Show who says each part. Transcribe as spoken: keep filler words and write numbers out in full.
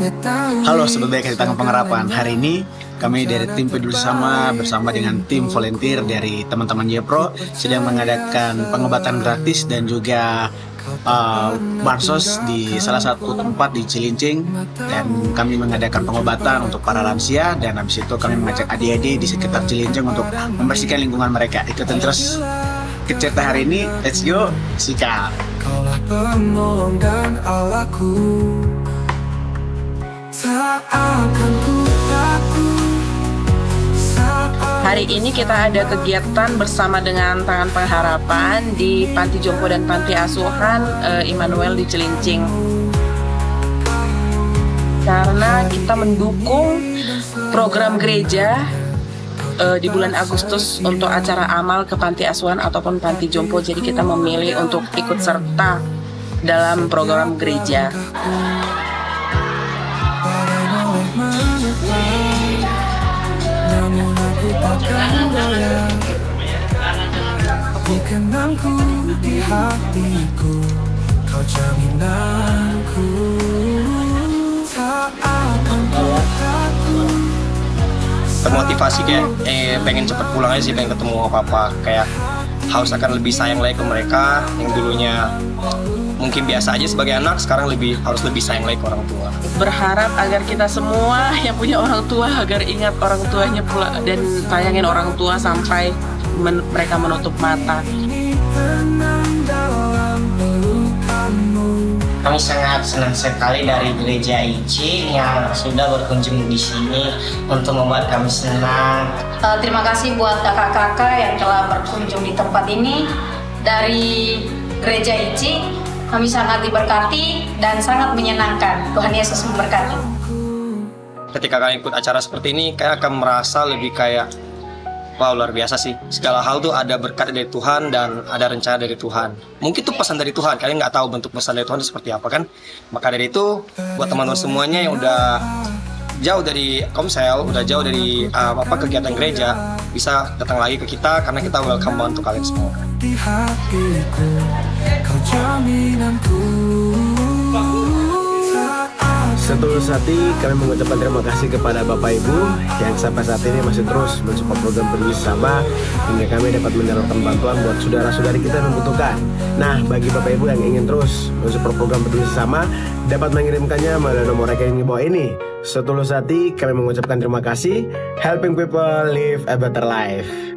Speaker 1: Halo Sobat Baik di Tangan Pengharapan. Hari ini kami dari tim Peduli Sesama bersama dengan tim volunteer dari teman-teman Jepro sedang mengadakan pengobatan gratis dan juga uh, bansos di salah satu tempat di Cilincing, dan kami mengadakan pengobatan untuk para lansia, dan habis itu kami mengajak adik-adik di sekitar Cilincing untuk membersihkan lingkungan mereka. Ikutin terus ke cerita hari ini. Let's go, sikat.
Speaker 2: Kaulah penolong dan Allahku, tak akan ku takut.
Speaker 3: Hari ini kita ada kegiatan bersama dengan Tangan Pengharapan di Panti Jompo dan Panti Asuhan uh, Immanuel di Cilincing. Karena kita mendukung program gereja uh, di bulan Agustus untuk acara amal ke Panti Asuhan ataupun Panti Jompo, jadi kita memilih untuk ikut serta dalam program gereja.
Speaker 2: Namun aku takkan goyah di kenangku, di hatiku, kau jaminanku, tak akan ku takut.
Speaker 4: Termotivasi kayak eh, pengen cepet pulang aja sih, pengen ketemu papa, kayak haus akan lebih sayang lagi ke mereka yang dulunya mungkin biasa aja sebagai anak, sekarang lebih harus lebih sayang lagi ke orang tua.
Speaker 3: Berharap agar kita semua yang punya orang tua agar ingat orang tuanya pula dan sayangin orang tua sampai men mereka menutup mata.
Speaker 5: Kami sangat senang sekali dari gereja I C I yang sudah berkunjung di sini untuk membuat kami senang.
Speaker 6: Uh, terima kasih buat kakak-kakak yang telah berkunjung di tempat ini. Dari gereja I C I, kami sangat diberkati dan sangat menyenangkan. Tuhan Yesus memberkati.
Speaker 4: Ketika kalian ikut acara seperti ini, kayak akan merasa lebih kayak, wow, luar biasa sih. Segala hal tuh ada berkat dari Tuhan dan ada rencana dari Tuhan. Mungkin itu pesan dari Tuhan, kalian nggak tahu bentuk pesan dari Tuhan itu seperti apa kan. Maka dari itu, buat teman-teman semuanya yang udah jauh dari Komsel, udah jauh dari uh, apa kegiatan gereja, bisa datang lagi ke kita karena kita welcome banget untuk kalian semua.
Speaker 2: Di hatiku, kau jaminanku.
Speaker 7: Setulus hati kami mengucapkan terima kasih kepada Bapak Ibu yang sampai saat ini masih terus mensupport program Peduli Sesama hingga kami dapat menyalurkan bantuan buat saudara-saudari kita yang membutuhkan. Nah, bagi Bapak Ibu yang ingin terus mensupport program Peduli Sesama dapat mengirimkannya melalui nomor rekening di bawah ini. Setulus hati kami mengucapkan terima kasih. Helping people live a better life.